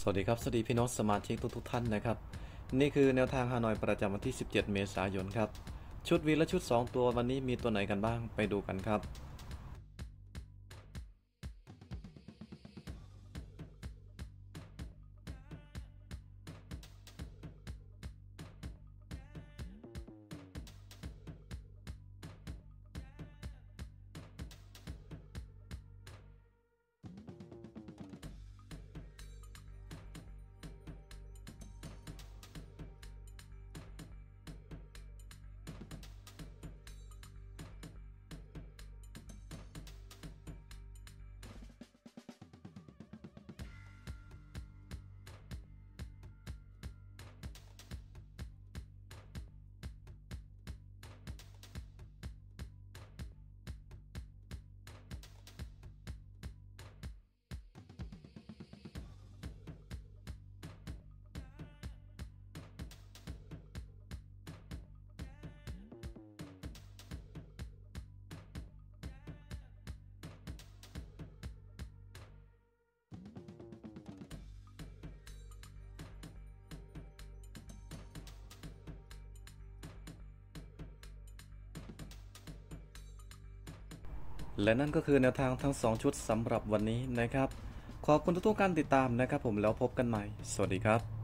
สวัสดีครับสวัสดีพี่น้องสมาชิกทุกท่านนะครับนี่คือแนวทางฮานอยประจำวันที่ 17 เมษายนครับชุดวีและชุด 2 ตัววันนี้มีตัวไหนกันบ้างไปดูกันครับและนั่นก็คือแนวทางทั้ง2ชุดสำหรับวันนี้นะครับขอบคุณทุกๆการติดตามนะครับผมแล้วพบกันใหม่สวัสดีครับ